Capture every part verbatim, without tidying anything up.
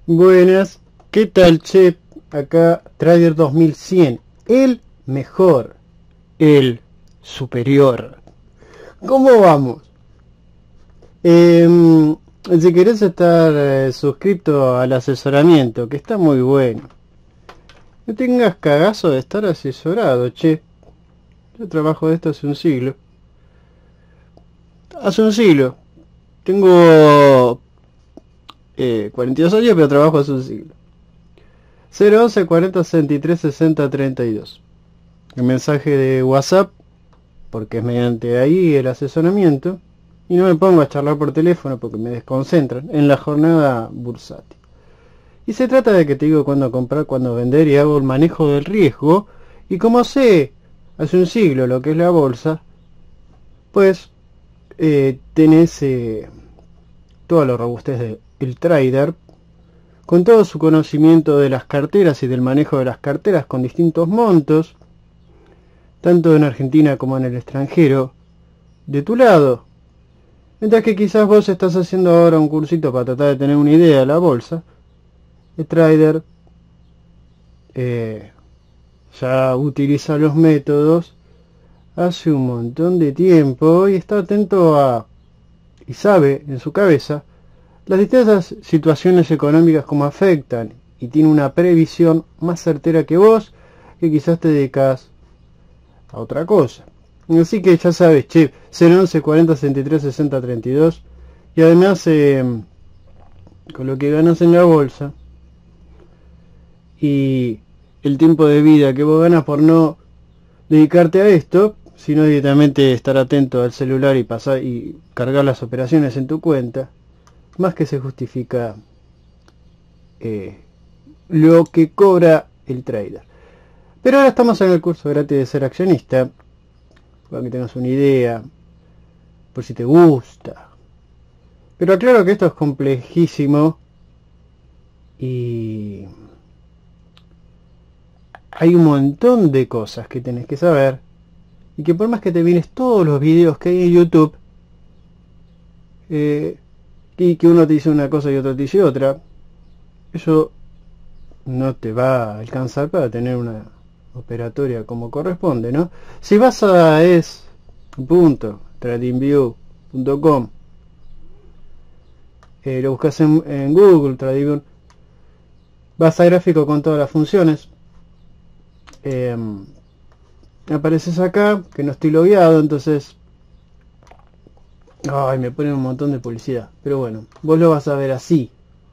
Buenas, ¿qué tal, che? Acá Trader dos mil cien, el mejor, el superior. ¿Cómo vamos? Eh, si querés estar eh, suscrito al asesoramiento, que está muy bueno. No tengas cagazo de estar asesorado, che. Yo trabajo de esto hace un siglo. Hace un siglo. Tengo eh, cuarenta y dos años, pero trabajo hace un siglo. cero once cuarenta sesenta y tres sesenta treinta y dos. El mensaje de WhatsApp, porque es mediante ahí el asesoramiento. Y no me pongo a charlar por teléfono porque me desconcentran en la jornada bursátil. Y se trata de que te digo cuándo comprar, cuándo vender y hago el manejo del riesgo. Y como sé hace un siglo lo que es la bolsa, pues eh, tenés eh, toda la robustez del trader, con todo su conocimiento de las carteras y del manejo de las carteras con distintos montos, tanto en Argentina como en el extranjero, de tu lado. Mientras que quizás vos estás haciendo ahora un cursito para tratar de tener una idea de la bolsa, el trader eh, ya utiliza los métodos hace un montón de tiempo y está atento a, y sabe en su cabeza, las distintas situaciones económicas como afectan, y tiene una previsión más certera que vos, que quizás te dedicas a otra cosa. Así que ya sabes, che, cero once cuarenta sesenta y tres sesenta treinta y dos, y además eh, con lo que ganas en la bolsa y el tiempo de vida que vos ganas por no dedicarte a esto, sino directamente estar atento al celular y pasar y cargar las operaciones en tu cuenta, más que se justifica eh, lo que cobra el trader. Pero ahora estamos en el curso gratis de ser accionista, para que tengas una idea, por si te gusta. Pero aclaro que esto es complejísimo y hay un montón de cosas que tenés que saber, y que por más que te mires todos los videos que hay en YouTube, eh, y que uno te dice una cosa y otro te dice otra, eso no te va a alcanzar para tener una operatoria como corresponde, ¿no? Si vas a es punto tradingview punto com, eh, lo buscas en, en Google, TradingView, vas a gráfico con todas las funciones, eh, apareces acá, que no estoy logueado, entonces ay, me ponen un montón de publicidad, pero bueno, vos lo vas a ver así,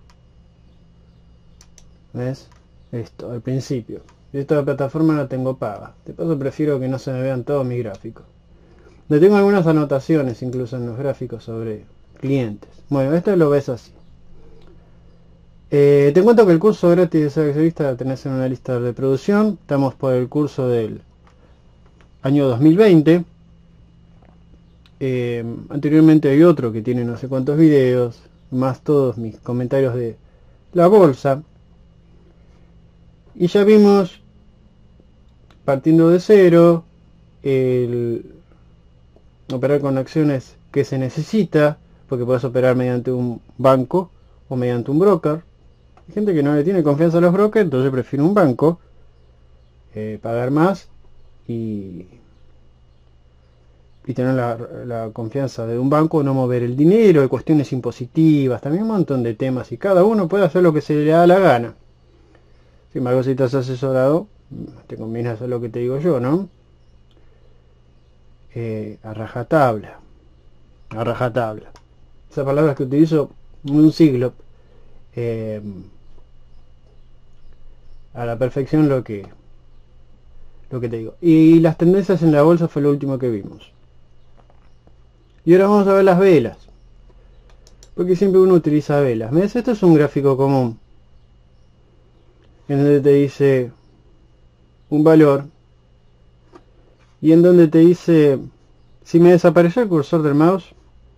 ¿ves? Esto, al principio. Esta plataforma la tengo paga. De paso prefiero que no se me vean todos mis gráficos. Le tengo algunas anotaciones incluso en los gráficos sobre clientes. Bueno, esto lo ves así. Eh, te cuento que el curso gratis de ser accionista lo tenés en una lista de producción. Estamos por el curso del año dos mil veinte. Eh, anteriormente hay otro que tiene no sé cuántos videos, más todos mis comentarios de la bolsa. Y ya vimos, partiendo de cero, el operar con acciones que se necesita, porque puedes operar mediante un banco o mediante un broker. Hay gente que no le tiene confianza a los brokers, entonces prefiere un banco, eh, pagar más y, y tener la, la confianza de un banco, no mover el dinero, de cuestiones impositivas, también un montón de temas, y cada uno puede hacer lo que se le da la gana. Sin embargo, si estás asesorado, te conviene hacer lo que te digo yo, ¿no? Eh, a rajatabla. A rajatabla. Esas palabras que utilizo en un siglo. Eh, a la perfección lo que lo que te digo. Y las tendencias en la bolsa fue lo último que vimos. Y ahora vamos a ver las velas. Porque siempre uno utiliza velas. ¿Ves? Esto es un gráfico común, en donde te dice un valor y en donde te dice, si me desapareció el cursor del mouse,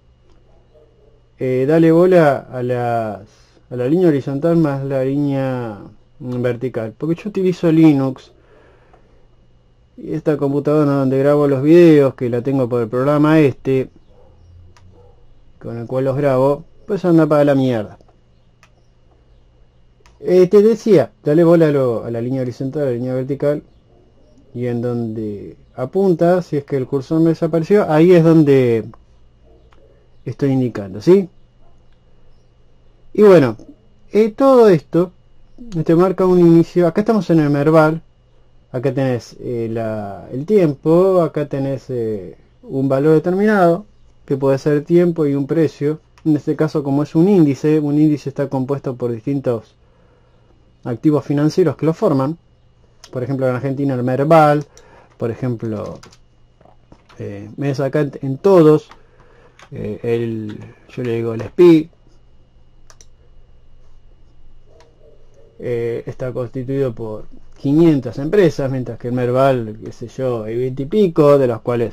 eh, dale bola a, las, a la línea horizontal más la línea vertical, porque yo utilizo Linux y esta computadora donde grabo los videos, que la tengo por el programa este con el cual los grabo, pues anda para la mierda. Eh, te decía, dale bola a, lo, a la línea horizontal, a la línea vertical, y en donde apunta, si es que el cursor me desapareció, ahí es donde estoy indicando, ¿sí? Y bueno, eh, todo esto te marca un inicio. Acá estamos en el Merval, acá tenés eh, la, el tiempo, acá tenés eh, un valor determinado, que puede ser tiempo y un precio. En este caso, como es un índice, un índice está compuesto por distintos activos financieros que lo forman. Por ejemplo, en Argentina el Merval, por ejemplo, eh, ves acá en, en todos, eh, el, yo le digo el S P I, eh, está constituido por quinientas empresas, mientras que el Merval, qué sé yo, hay veinte y pico, de los cuales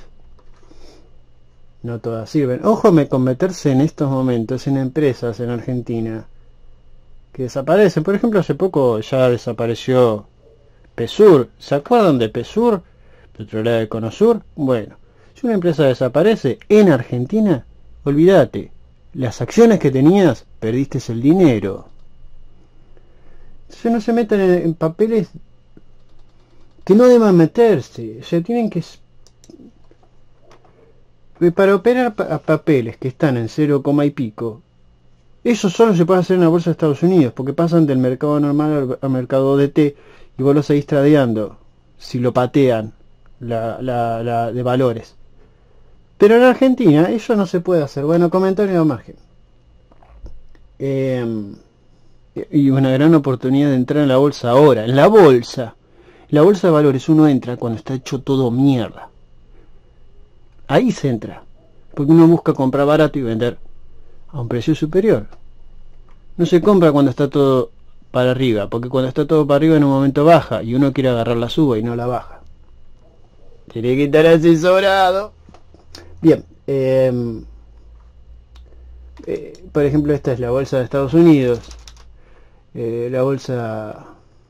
no todas sirven. Ojo con meterse en estos momentos en empresas en Argentina que desaparecen. Por ejemplo, hace poco ya desapareció Pesur. ¿Se acuerdan de Pesur? Petrolera de Conosur. Bueno, si una empresa desaparece en Argentina, olvídate, las acciones que tenías, perdiste el dinero. Entonces no se metan en, en papeles que no deban meterse. O sea, tienen que... Para operar a papeles que están en cero coma y pico, eso solo se puede hacer en la bolsa de Estados Unidos, porque pasan del mercado normal al, al mercado O D T y vos lo seguís tradeando si lo patean la, la, la de valores. Pero en Argentina eso no se puede hacer. Bueno, comentario a margen. Eh, y una gran oportunidad de entrar en la bolsa ahora. En la bolsa. La bolsa de valores uno entra cuando está hecho todo mierda. Ahí se entra. Porque uno busca comprar barato y vender a un precio superior. No se compra cuando está todo para arriba, porque cuando está todo para arriba en un momento baja y uno quiere agarrar la suba y no la baja. Tiene que estar asesorado. Bien, eh, eh, por ejemplo, esta es la bolsa de Estados Unidos, eh, la bolsa...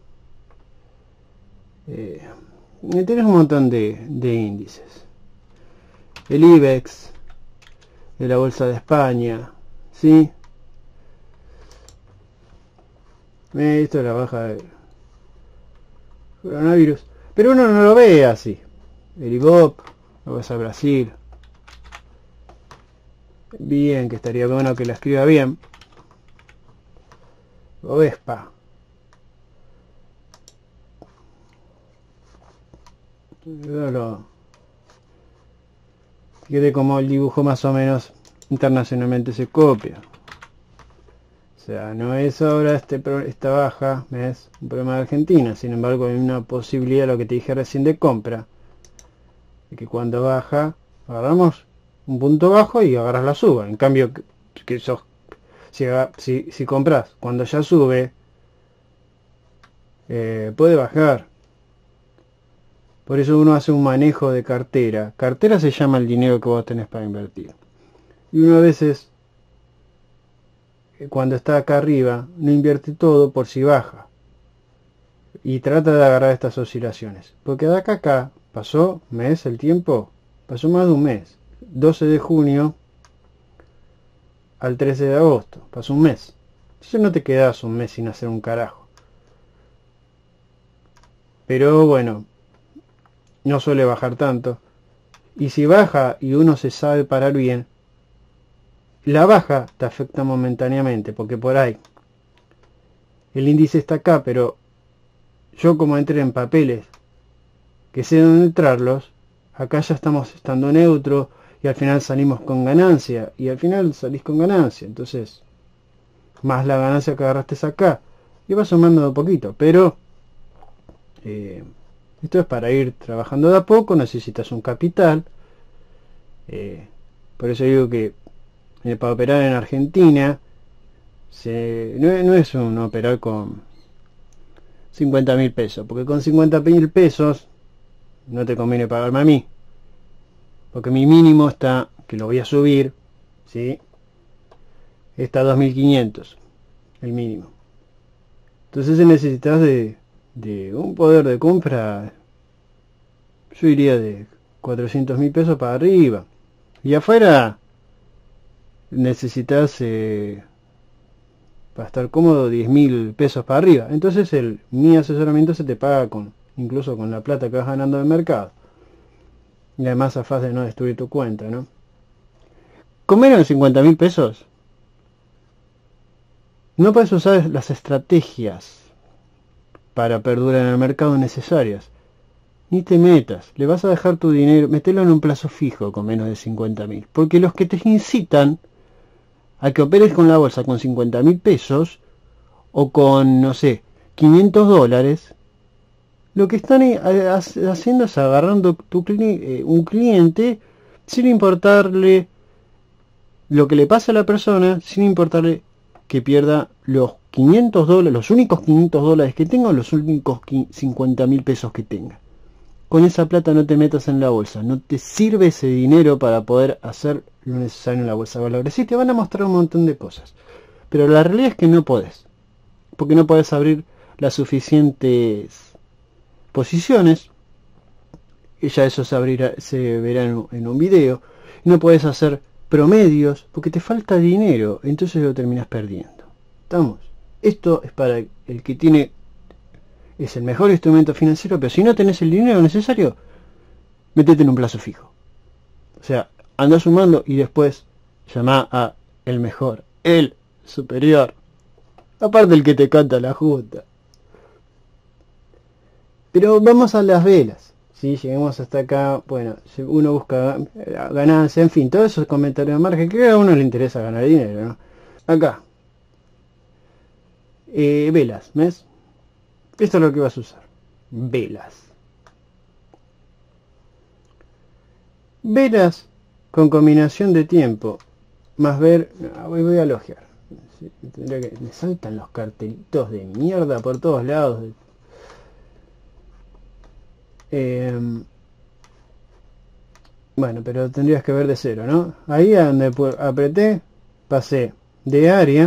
Eh, tenés un montón de, de índices. El IBEX, de la bolsa de España, ¿sí? Esto es la baja del coronavirus. Pero uno no lo ve así. El I B O P, la bolsa de Brasil. Bien, que estaría bueno que la escriba bien. Ovespa. Lo... Fíjate como el dibujo más o menos internacionalmente se copia. O sea, no es ahora este, esta baja, es un problema de Argentina. Sin embargo, hay una posibilidad, lo que te dije recién, de compra. De que cuando baja, agarramos un punto bajo y agarras la suba. En cambio, que, que sos, si, si, si compras cuando ya sube, eh, puede bajar. Por eso uno hace un manejo de cartera. Cartera se llama el dinero que vos tenés para invertir. Y uno a veces, cuando está acá arriba, no invierte todo por si baja. Y trata de agarrar estas oscilaciones. Porque de acá a acá, pasó mes, el tiempo, pasó más de un mes. doce de junio al trece de agosto, pasó un mes. Entonces no te quedas un mes sin hacer un carajo. Pero bueno, no suele bajar tanto. Y si baja y uno se sabe parar bien, la baja te afecta momentáneamente, porque por ahí el índice está acá, pero yo como entré en papeles que sé dónde entrarlos, acá ya estamos estando neutro y al final salimos con ganancia, y al final salís con ganancia, entonces más la ganancia que agarraste acá, y vas sumando de a poquito, pero eh, esto es para ir trabajando de a poco, necesitas un capital, eh, por eso digo que eh, para operar en Argentina se, no, no es un operar con cincuenta mil pesos, porque con cincuenta mil pesos no te conviene pagarme a mí, porque mi mínimo está, que lo voy a subir, ¿sí? Está a dos mil quinientos, el mínimo. Entonces necesitas de, de un poder de compra, yo iría de cuatrocientos mil pesos para arriba. Y afuera necesitas eh, para estar cómodo, diez mil pesos para arriba. Entonces el mi asesoramiento se te paga con incluso con la plata que vas ganando del mercado. Y además a fase de no destruir tu cuenta, ¿no? Con menos de cincuenta mil pesos no puedes usar las estrategias para perdurar en el mercado necesarias. Ni te metas, le vas a dejar tu dinero, metelo en un plazo fijo con menos de cincuenta mil. Porque los que te incitan a que operes con la bolsa con cincuenta mil pesos o con, no sé, quinientos dólares, lo que están haciendo es agarrando tu cli un cliente sin importarle lo que le pasa a la persona, sin importarle que pierda los quinientos dólares, los únicos quinientos dólares que tenga o los únicos cincuenta mil pesos que tenga. Con esa plata no te metas en la bolsa, no te sirve ese dinero para poder hacer lo necesario en la bolsa de valores. Sí, te van a mostrar un montón de cosas, pero la realidad es que no podés, porque no podés abrir las suficientes posiciones, y ya eso se, abrirá, se verá en, en un video. No puedes hacer promedios porque te falta dinero, entonces lo terminas perdiendo. ¿Estamos? Esto es para el que tiene, es el mejor instrumento financiero, pero si no tenés el dinero necesario, metete en un plazo fijo. O sea, anda sumando y después llama a el mejor, el superior, aparte el que te canta la justa. Pero vamos a las velas. Si llegamos hasta acá, bueno, uno busca ganancia, en fin, todos esos comentarios de margen, que a uno le interesa ganar dinero, ¿no? Acá. Eh, velas, ¿ves? Esto es lo que vas a usar. Velas. Velas con combinación de tiempo. Más ver... No, voy, voy a logiar. Tendría que, me saltan los cartelitos de mierda por todos lados. Eh, bueno, pero tendrías que ver de cero, ¿no? Ahí a donde apreté, pasé de área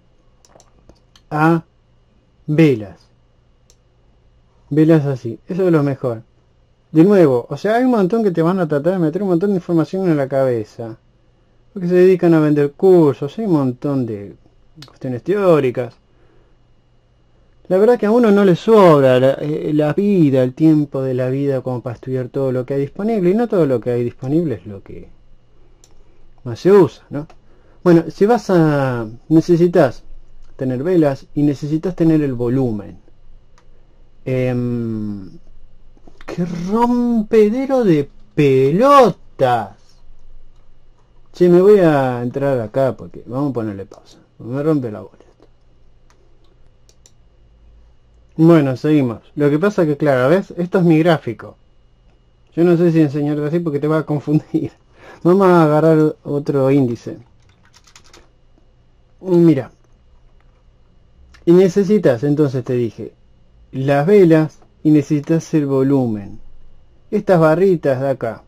a velas. Velas así. Eso es lo mejor. De nuevo, o sea, hay un montón que te van a tratar de meter un montón de información en la cabeza. Porque se dedican a vender cursos, hay un montón de cuestiones teóricas. La verdad que a uno no le sobra la, la vida, el tiempo de la vida como para estudiar todo lo que hay disponible. Y no todo lo que hay disponible es lo que más se usa, ¿no? Bueno, si vas a... necesitas tener velas y necesitas tener el volumen. Eh, ¡Qué rompedero de pelotas! Che, me voy a entrar acá porque vamos a ponerle pausa. Me rompe la bola. Bueno, seguimos. Lo que pasa que, claro, ¿ves? Esto es mi gráfico. Yo no sé si enseñarte así porque te va a confundir. Vamos a agarrar otro índice. Mira. Y necesitas, entonces te dije, las velas y necesitas el volumen. Estas barritas de acá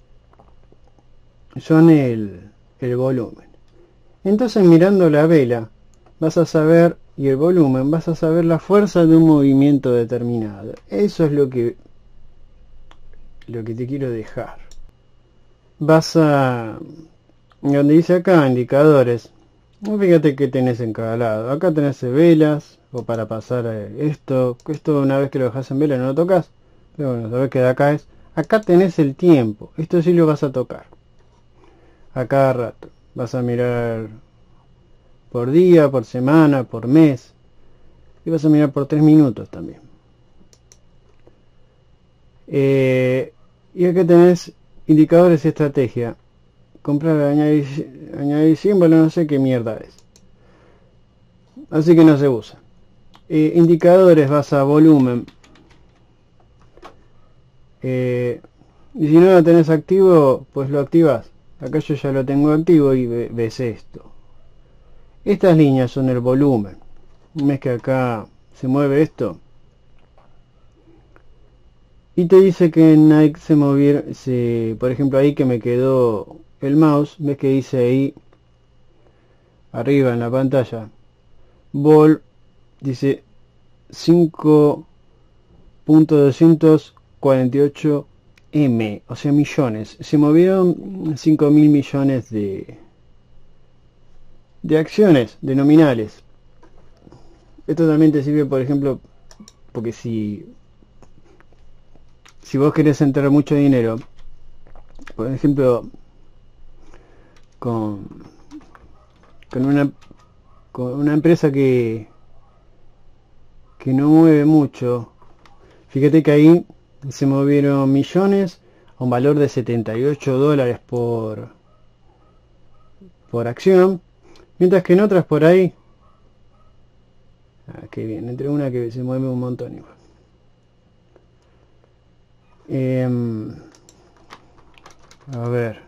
son el, el volumen. Entonces, mirando la vela, vas a saber... y el volumen, vas a saber la fuerza de un movimiento determinado. Eso es lo que lo que te quiero dejar. Vas a donde dice acá indicadores, fíjate que tenés en cada lado. Acá tenés velas o para pasar esto. Esto una vez que lo dejas en vela no lo tocas, pero bueno, sabes que de acá es. Acá tenés el tiempo, esto sí lo vas a tocar a cada rato. Vas a mirar por día, por semana, por mes. Y vas a mirar por tres minutos también. Eh, y acá tenés indicadores y estrategia. Comprar, añadir, añadir símbolo, no sé qué mierda es. Así que no se usa. Eh, indicadores, vas a volumen. Eh, y si no lo tenés activo, pues lo activas. Acá yo ya lo tengo activo y ves esto. Estas líneas son el volumen. Ves que acá se mueve esto. Y te dice que Nike se movieron, se, por ejemplo ahí que me quedó el mouse, ves que dice ahí arriba en la pantalla, vol, dice cinco punto doscientos cuarenta y ocho M, o sea millones. Se movieron cinco mil millones de de acciones, de nominales. Esto también te sirve, por ejemplo, porque si si vos querés entrar mucho dinero, por ejemplo, con con una con una empresa que que no mueve mucho, fíjate que ahí se movieron millones a un valor de setenta y ocho dólares por por acción, mientras que en otras por ahí, ah, qué bien, entre una que se mueve un montón igual. Eh, a ver,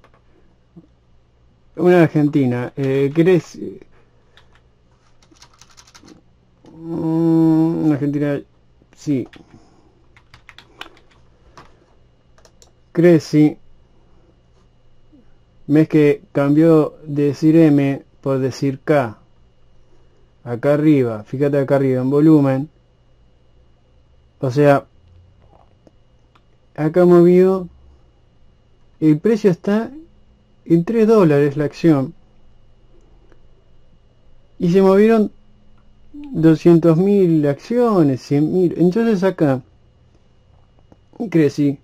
una Argentina, eh, ¿querés? Una Argentina, sí. Creci, ves que cambió de decir M por decir K. Acá arriba, fíjate acá arriba en volumen. O sea, acá movió, el precio está en tres dólares la acción. Y se movieron doscientos mil acciones, cien mil. Entonces acá, Creci,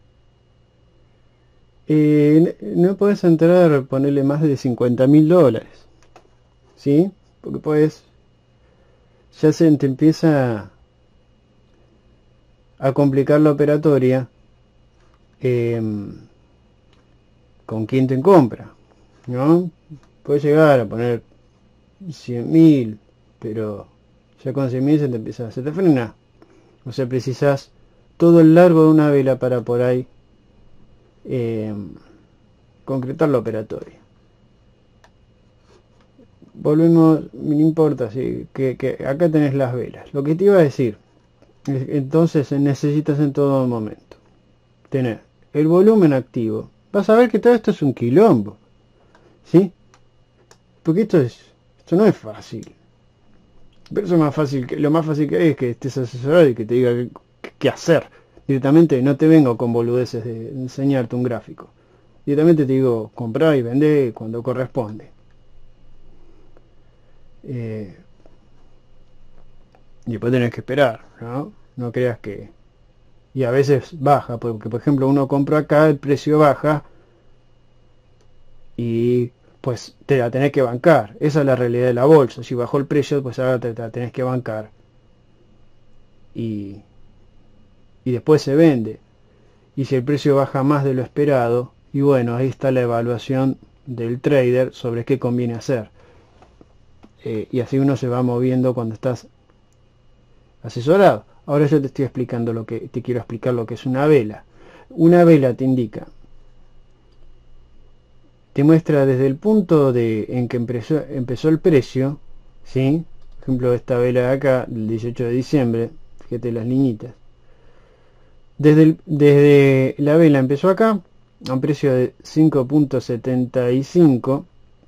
eh, no podés entrar, ponerle más de cincuenta mil dólares. ¿Sí? Porque pues ya se te empieza a complicar la operatoria eh, con quien te compra, ¿no? Puedes llegar a poner cien mil, pero ya con cien mil se te empieza, se te frena. O sea, precisas todo el largo de una vela para por ahí eh, concretar la operatoria. Volvemos, no importa, sí, que, que acá tenés las velas. Lo que te iba a decir, entonces necesitas en todo momento tener el volumen activo. Vas a ver que todo esto es un quilombo, ¿sí? Porque esto es, esto no es fácil. Pero eso es más fácil que, lo más fácil que hay es que estés asesorado y que te diga qué, qué hacer. Directamente no te vengo con boludeces de enseñarte un gráfico. Directamente te digo comprar y vender cuando corresponde. Eh, y después tenés que esperar, ¿no? No creas que... Y a veces baja, porque por ejemplo uno compra acá, el precio baja y pues te la tenés que bancar. Esa es la realidad de la bolsa. Si bajó el precio, pues ahora te la tenés que bancar. Y, y después se vende. Y si el precio baja más de lo esperado, y bueno, ahí está la evaluación del trader sobre qué conviene hacer. Eh, y así uno se va moviendo cuando estás asesorado. Ahora yo te estoy explicando lo que te quiero explicar lo que es una vela. Una vela te indica, te muestra desde el punto de en que empezó, empezó el precio, ¿sí? Por ejemplo, esta vela de acá, del dieciocho de diciembre, fíjate las niñitas. Desde, el, desde la vela empezó acá, a un precio de cinco punto setenta y cinco,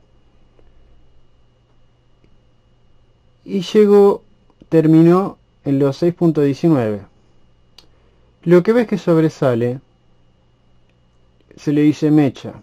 y llegó, terminó en los seis punto diecinueve. Lo que ves que sobresale se le dice mecha.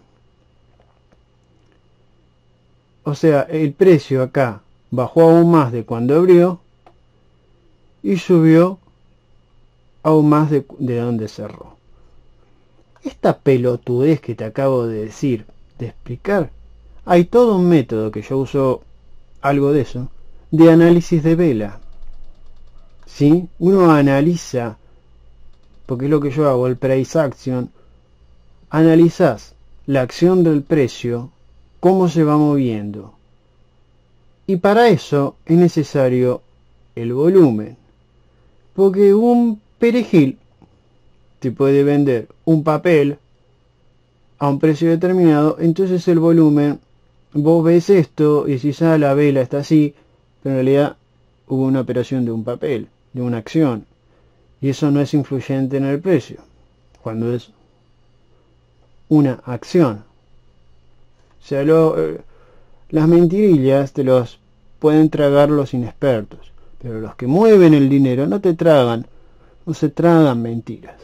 O sea, el precio acá bajó aún más de cuando abrió y subió aún más de, de donde cerró. Esta pelotudez que te acabo de decir, de explicar, hay todo un método que yo uso, algo de eso, de análisis de vela. ¿Sí? Uno analiza, porque es lo que yo hago, el price action, analizás la acción del precio, cómo se va moviendo. Y para eso es necesario el volumen. Porque un perejil te puede vender un papel a un precio determinado, entonces el volumen, vos ves esto y decís, ah, la vela está así, pero en realidad hubo una operación de un papel, de una acción, y eso no es influyente en el precio, cuando es una acción. O sea, lo, eh, las mentirillas te los pueden tragar los inexpertos, pero los que mueven el dinero no te tragan, no se tragan mentiras.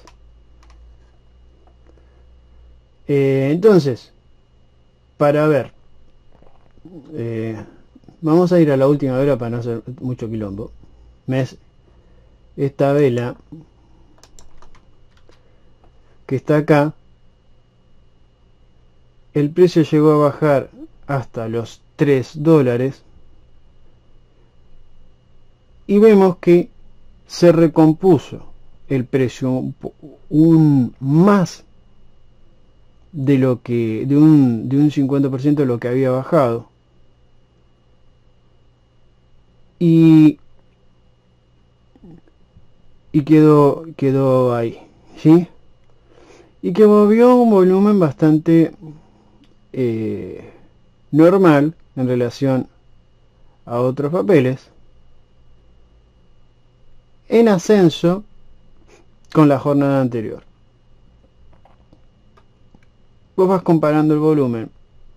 Eh, entonces, para ver, eh, vamos a ir a la última vela para no hacer mucho quilombo. ¿Ves? Esta vela que está acá, el precio llegó a bajar hasta los tres dólares y vemos que se recompuso el precio un, un más de lo que de un, de un cincuenta por ciento de lo que había bajado, y y quedó quedó ahí, ¿sí? Y que movió un volumen bastante eh, normal en relación a otros papeles, en ascenso con la jornada anterior. Vos vas comparando el volumen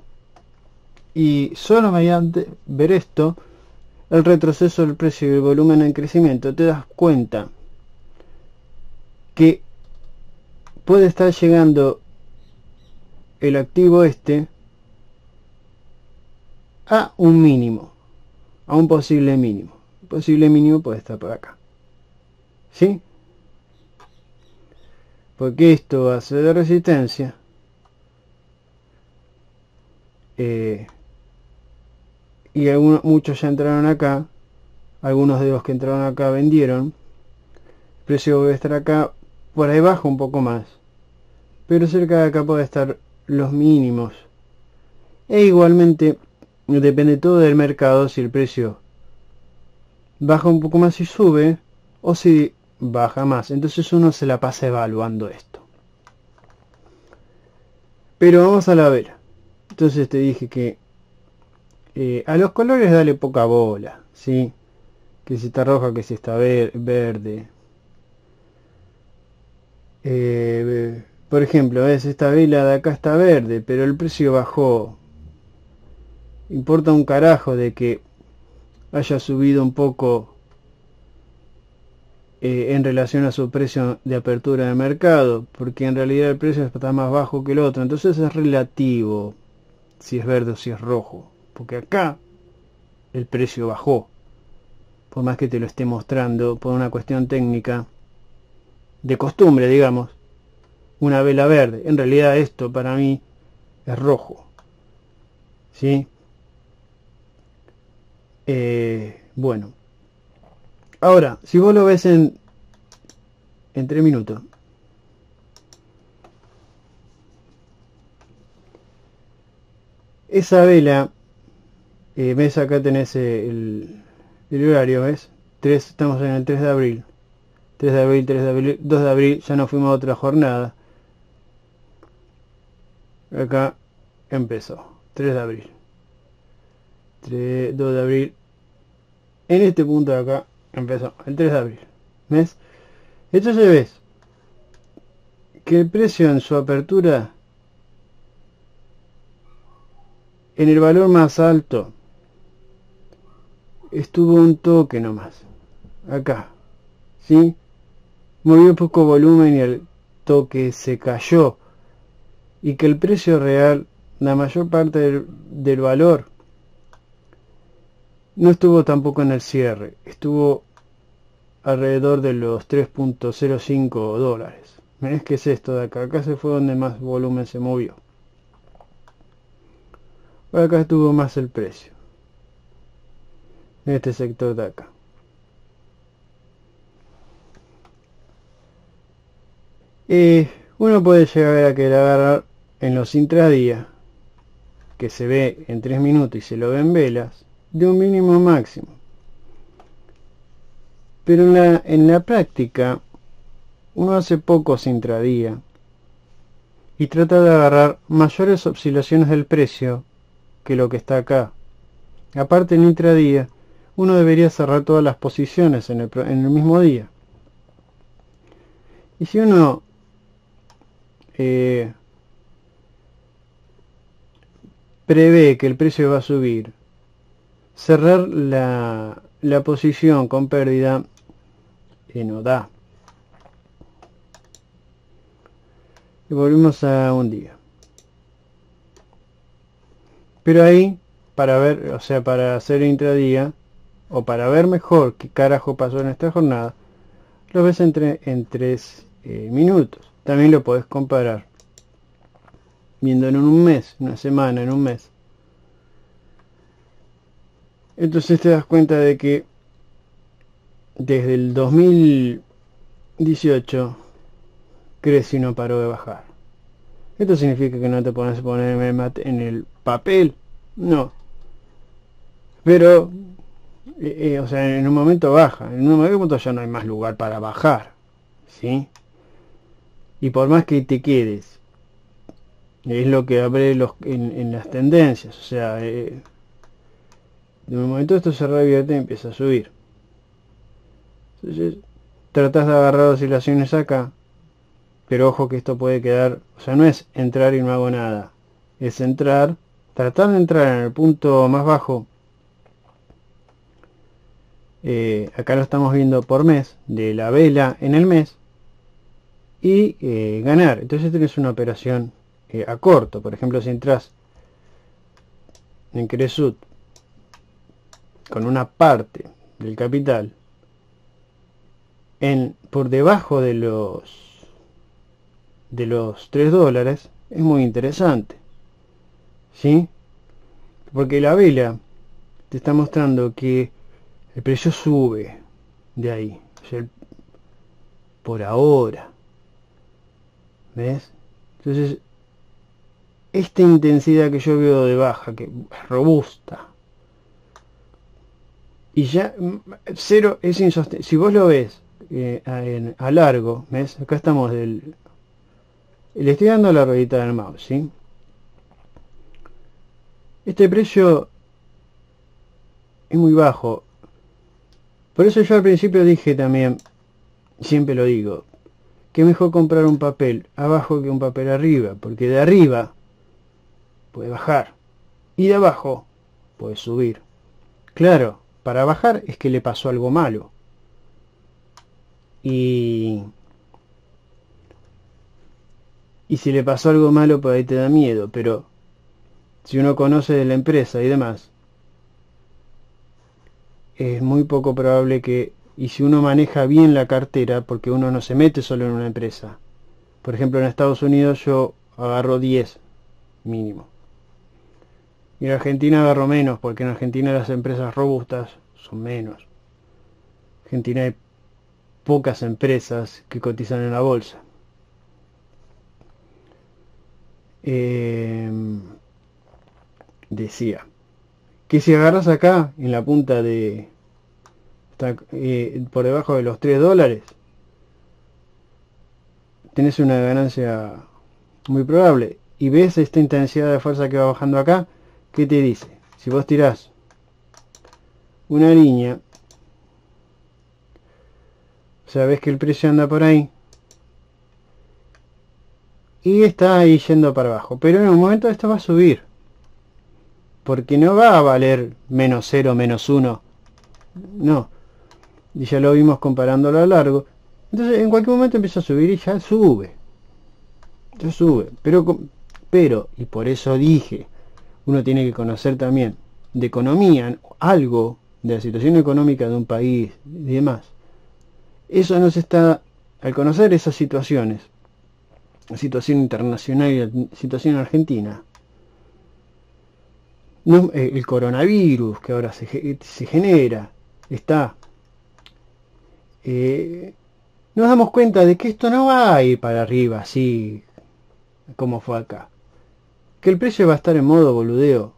y solo mediante ver esto, el retroceso del precio y el volumen en crecimiento, te das cuenta que puede estar llegando el activo este a un mínimo, a un posible mínimo. El posible mínimo puede estar por acá, ¿sí? Porque esto hace de resistencia, eh, y algunos, muchos ya entraron acá, algunos de los que entraron acá vendieron, el precio debe estar acá, por ahí baja un poco más, pero cerca de acá puede estar los mínimos. E igualmente depende todo del mercado, si el precio baja un poco más y sube, o si baja más. Entonces uno se la pasa evaluando esto. Pero vamos a la vela. Entonces te dije que eh, a los colores dale poca bola, ¿sí? Que si está roja, que si está ver verde. Eh, por ejemplo, ¿ves? Esta vela de acá está verde, pero el precio bajó. Importa un carajo de que haya subido un poco eh, en relación a su precio de apertura de mercado, porque en realidad el precio está más bajo que el otro. Entonces es relativo si es verde o si es rojo, porque acá el precio bajó, por más que te lo esté mostrando por una cuestión técnica de costumbre, digamos, una vela verde. En realidad esto para mí es rojo, ¿sí? Eh, bueno, ahora si vos lo ves en en tres minutos, esa vela, eh, ves acá tenés el, el horario, ves, tres, estamos en el tres de abril, tres de abril, tres de abril, dos de abril, ya nos fuimos a otra jornada. Acá empezó, tres de abril, tres, dos de abril, en este punto de acá empezó, el tres de abril, ¿ves? Entonces ves que el precio en su apertura, en el valor más alto, estuvo un toque nomás, acá, ¿sí? Movió poco volumen y el toque se cayó, y que el precio real, la mayor parte del, del valor, no estuvo tampoco en el cierre, estuvo alrededor de los tres punto cero cinco dólares. ¿Ves qué es esto de acá? Acá se fue donde más volumen se movió. Por acá estuvo más el precio, en este sector de acá. Eh, uno puede llegar a querer agarrar en los intradías, que se ve en tres minutos y se lo ven velas, de un mínimo máximo. Pero en la, en la práctica, uno hace pocos intradía y trata de agarrar mayores oscilaciones del precio que lo que está acá. Aparte, en intradía, uno debería cerrar todas las posiciones en el, en el mismo día. Y si uno eh, prevé que el precio va a subir, cerrar la, la posición con pérdida eh, no da. Y volvemos a un día. Pero ahí, para ver, o sea, para hacer intradía, o para ver mejor qué carajo pasó en esta jornada, lo ves entre, en tres eh, minutos. También lo podés comparar viéndolo en un mes, una semana, en un mes. Entonces te das cuenta de que desde el dos mil dieciocho crece y no paró de bajar. ¿Esto significa que no te pones a poner en el papel? No. Pero, eh, eh, o sea, en un momento baja. En un momento ya no hay más lugar para bajar. ¿Sí? Y por más que te quedes, es lo que abre los, en, en las tendencias. O sea, eh, de un momento esto se revierte y empieza a subir. Entonces, tratas de agarrar oscilaciones acá. Pero ojo que esto puede quedar, o sea, no es entrar y no hago nada. Es entrar, tratar de entrar en el punto más bajo. Eh, acá lo estamos viendo por mes, de la vela en el mes. Y eh, ganar. Entonces tenés una operación eh, a corto. Por ejemplo, si entras en Cresut con una parte del capital en por debajo de los de los tres dólares, es muy interesante, ¿sí? Porque la vela te está mostrando que el precio sube de ahí, o sea, el, por ahora, ¿ves? Entonces, esta intensidad que yo veo de baja, que es robusta, y ya cero es insostenible. Si vos lo ves eh, a, en, a largo, ¿ves? Acá estamos del... Le estoy dando la ruedita del mouse, ¿sí? Este precio es muy bajo. Por eso yo al principio dije también, siempre lo digo, que es mejor comprar un papel abajo que un papel arriba, porque de arriba puede bajar y de abajo puede subir. Claro, para bajar es que le pasó algo malo. Y... Y si le pasó algo malo, pues ahí te da miedo, pero si uno conoce de la empresa y demás, es muy poco probable que, y si uno maneja bien la cartera, porque uno no se mete solo en una empresa. Por ejemplo, en Estados Unidos yo agarro diez mínimo. Y en Argentina agarro menos, porque en Argentina las empresas robustas son menos. En Argentina hay pocas empresas que cotizan en la bolsa. Eh, decía que si agarras acá en la punta de está, eh, por debajo de los tres dólares, tenés una ganancia muy probable. Y ves esta intensidad de fuerza que va bajando acá. ¿Qué te dice? Si vos tirás una línea, o sea, ves que el precio anda por ahí y está ahí yendo para abajo, pero en un momento esto va a subir, porque no va a valer menos cero, menos uno, no, y ya lo vimos comparándolo a largo. Entonces en cualquier momento empieza a subir y ya sube, ya sube, pero, pero, y por eso dije, uno tiene que conocer también de economía, algo de la situación económica de un país y demás. Eso no se está, al conocer esas situaciones, la situación internacional y la situación argentina, no, el coronavirus que ahora se, se genera, está, eh, nos damos cuenta de que esto no va a ir para arriba así como fue acá, que el precio va a estar en modo boludeo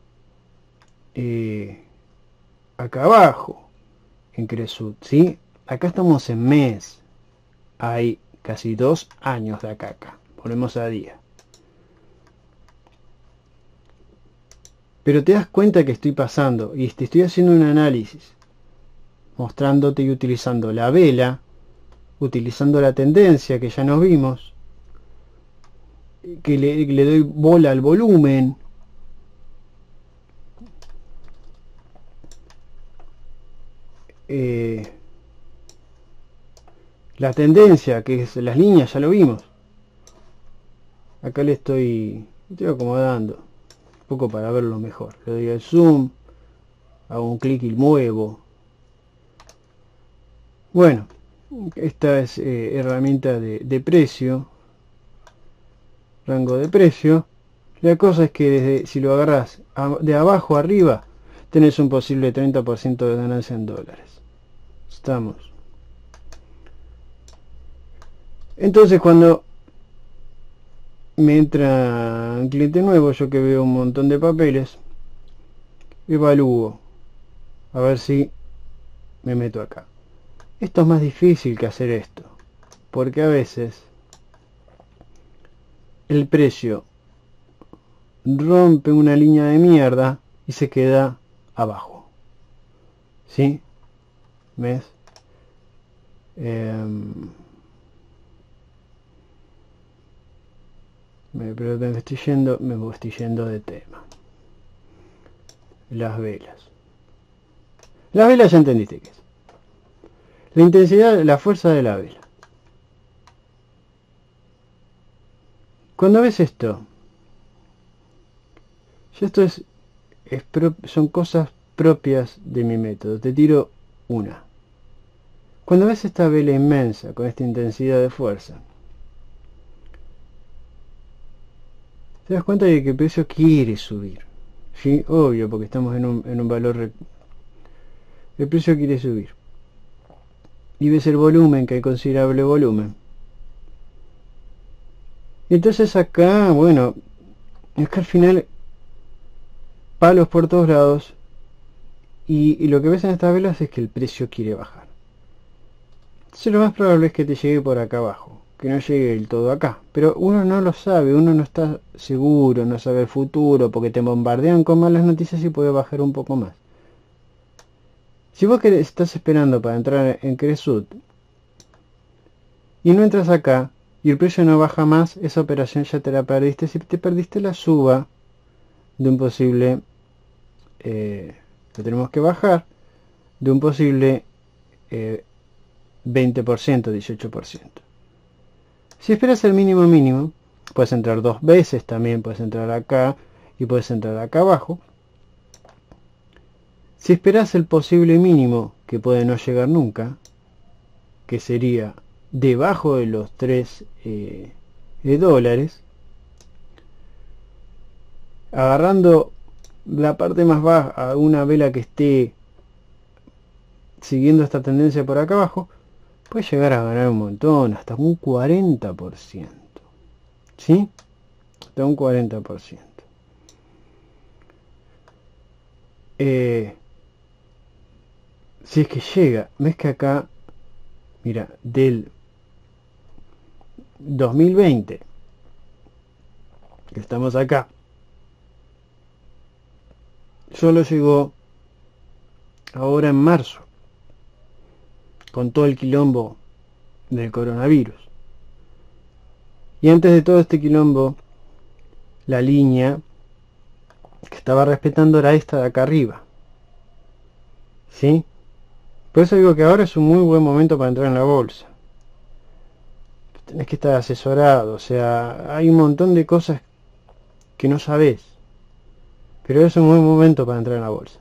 eh, acá abajo en Cresut, ¿sí? Acá estamos en mes, hay casi dos años de acá acá, ponemos a día, pero te das cuenta que estoy pasando y te estoy haciendo un análisis mostrándote y utilizando la vela, utilizando la tendencia que ya nos vimos, que le, le doy bola al volumen, eh, la tendencia que es las líneas, ya lo vimos. Acá le estoy, estoy acomodando un poco para verlo mejor, le doy al zoom, hago un clic y muevo. Bueno, esta es eh, herramienta de, de precio, rango de precio. La cosa es que desde, si lo agarras de abajo a arriba, tenés un posible treinta por ciento de ganancia en dólares. Estamos. Entonces cuando me entra un cliente nuevo, yo que veo un montón de papeles, evalúo a ver si me meto acá. Esto es más difícil que hacer esto, porque a veces el precio rompe una línea de mierda y se queda abajo. ¿Sí? ¿Ves? Eh, me, pero me estoy yendo, me estoy yendo de tema. Las velas. Las velas ya entendiste qué es. La intensidad, la fuerza de la vela. Cuando ves esto, esto es, es pro, son cosas propias de mi método. Te tiro una. Cuando ves esta vela inmensa con esta intensidad de fuerza, te das cuenta de que el precio quiere subir. ¿Sí? Obvio, porque estamos en un, en un valor... El precio quiere subir. Y ves el volumen, que hay considerable volumen. Y entonces acá, bueno, es que al final palos por todos lados y, y lo que ves en estas velas es que el precio quiere bajar. Entonces lo más probable es que te llegue por acá abajo, que no llegue del todo acá, pero uno no lo sabe, uno no está seguro, no sabe el futuro, porque te bombardean con malas noticias y puede bajar un poco más. Si vos querés, estás esperando para entrar en Cresud y no entras acá y el precio no baja más, esa operación ya te la perdiste. Si te perdiste la suba de un posible, eh, lo tenemos que bajar, de un posible eh, veinte por ciento, dieciocho por ciento. Si esperas el mínimo mínimo, puedes entrar dos veces también, puedes entrar acá y puedes entrar acá abajo. Si esperas el posible mínimo, que puede no llegar nunca, que sería debajo de los tres eh, de dólares, agarrando la parte más baja a una vela que esté siguiendo esta tendencia por acá abajo, puede llegar a ganar un montón, hasta un cuarenta por ciento. ¿Sí? Hasta un cuarenta por ciento. Eh, si es que llega, ves que acá, mira, del dos mil veinte, que estamos acá, solo llegó ahora en marzo, con todo el quilombo del coronavirus. Y antes de todo este quilombo, la línea que estaba respetando era esta de acá arriba. ¿Sí? Por eso digo que ahora es un muy buen momento para entrar en la bolsa. Tenés que estar asesorado, o sea, hay un montón de cosas que no sabés. Pero es un buen momento para entrar en la bolsa.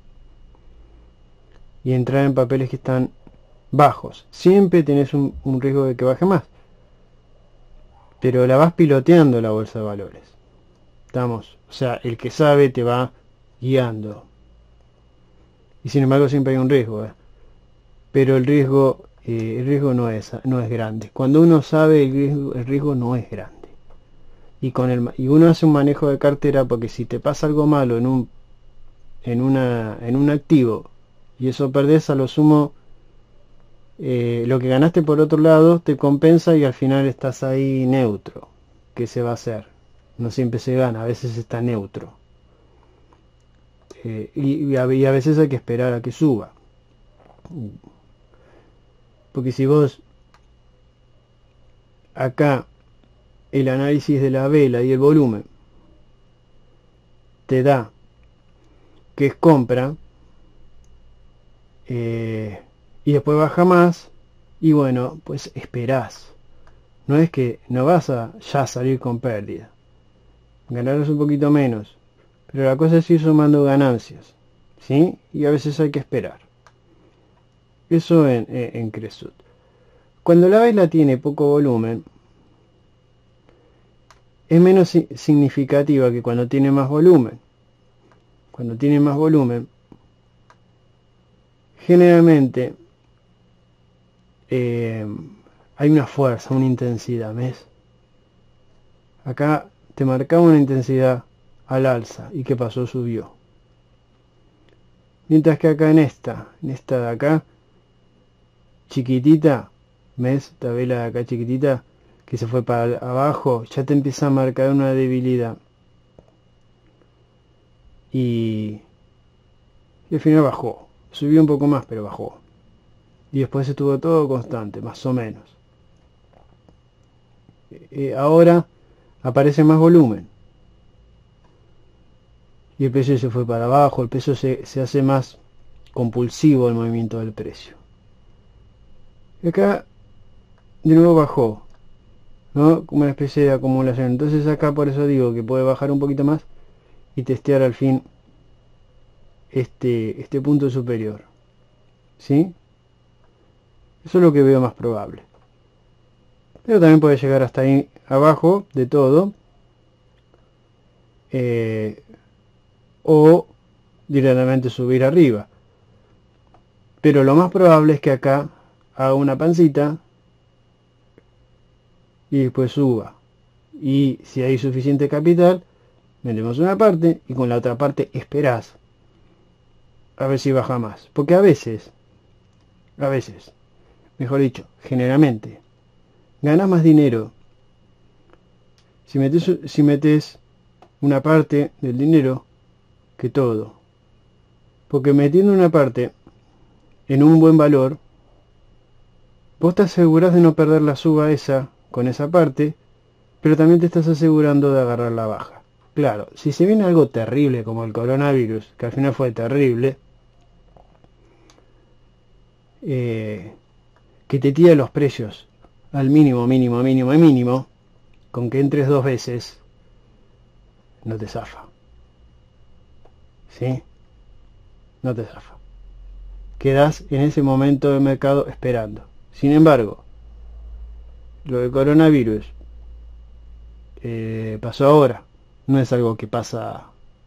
Y entrar en papeles que están bajos. Siempre tenés un, un riesgo de que baje más. Pero la vas piloteando la bolsa de valores. Estamos, o sea, el que sabe te va guiando. Y sin embargo siempre hay un riesgo. ¿eh? Pero el riesgo, eh, el riesgo no es, no es grande. Cuando uno sabe el riesgo, el riesgo no es grande. Y con el y uno hace un manejo de cartera, porque si te pasa algo malo en un en una en un activo y eso perdés, a lo sumo eh, lo que ganaste por otro lado te compensa y al final estás ahí neutro. ¿Qué se va a hacer? No siempre se gana, a veces está neutro. Eh, y, y, a, y a veces hay que esperar a que suba. Porque si vos acá el análisis de la vela y el volumen te da que es compra, eh, y después baja más, y bueno, pues esperás. No es que no vas a ya salir con pérdida, ganarás un poquito menos, pero la cosa es ir sumando ganancias. ¿sí? Y a veces hay que esperar. Eso en, en, en Cresut. Cuando la vela tiene poco volumen, es menos si significativa que cuando tiene más volumen. Cuando tiene más volumen, generalmente eh, hay una fuerza, una intensidad, ¿ves? Acá te marcaba una intensidad al alza. ¿Y qué pasó? Subió. Mientras que acá en esta, en esta de acá, chiquitita, ¿ves? Esta vela de acá chiquitita, que se fue para abajo, ya te empieza a marcar una debilidad. Y, y al final bajó. Subió un poco más, pero bajó. Y después estuvo todo constante, más o menos. Eh, ahora aparece más volumen. Y el precio se fue para abajo, el precio se, se hace más compulsivo el movimiento del precio. Y acá de nuevo bajó, ¿no? Como una especie de acumulación. Entonces acá por eso digo que puede bajar un poquito más y testear al fin este, este punto superior. ¿Sí? Eso es lo que veo más probable. Pero también puede llegar hasta ahí abajo de todo. Eh, o directamente subir arriba. Pero lo más probable es que acá haga una pancita y después suba. Y si hay suficiente capital, vendemos una parte y con la otra parte esperás a ver si baja más. Porque a veces, a veces, mejor dicho, generalmente, ganas más dinero si metes, si metes una parte del dinero que todo. Porque metiendo una parte en un buen valor, vos te asegurás de no perder la suba esa con esa parte, pero también te estás asegurando de agarrar la baja. Claro, si se viene algo terrible como el coronavirus, que al final fue terrible, eh, que te tira los precios al mínimo, mínimo, mínimo y mínimo, con que entres dos veces, no te zafa. ¿Sí? No te zafa. Quedás en ese momento del mercado esperando. Sin embargo, lo del coronavirus eh, pasó ahora. No es algo que pasa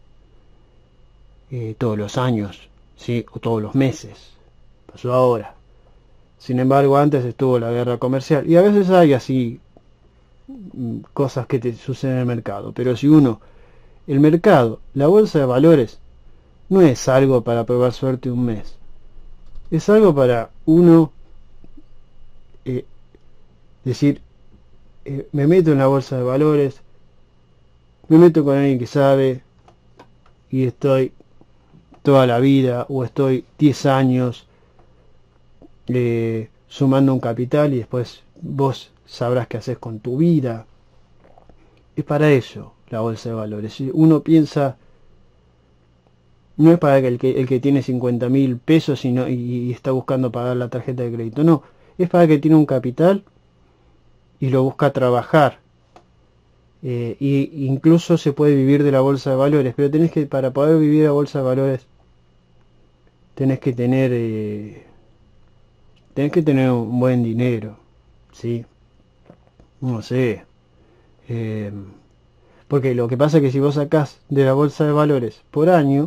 eh, todos los años, ¿sí? O todos los meses. Pasó ahora. Sin embargo, antes estuvo la guerra comercial. Y a veces hay así cosas que te suceden en el mercado. Pero si uno, el mercado, la bolsa de valores, no es algo para probar suerte un mes. Es algo para uno eh, decir, eh, me meto en la bolsa de valores, me meto con alguien que sabe y estoy toda la vida o estoy diez años eh, sumando un capital y después vos sabrás qué haces con tu vida. Es para eso la bolsa de valores. Uno piensa, no es para el que, el que tiene cincuenta mil pesos y, no, y, y está buscando pagar la tarjeta de crédito. No, es para el que tiene un capital y lo busca trabajar. Eh, y incluso se puede vivir de la bolsa de valores, pero tenés que, para poder vivir de la bolsa de valores, tenés que tener, eh, tenés que tener un buen dinero, ¿sí? No sé. Eh, porque lo que pasa es que si vos sacás de la bolsa de valores por año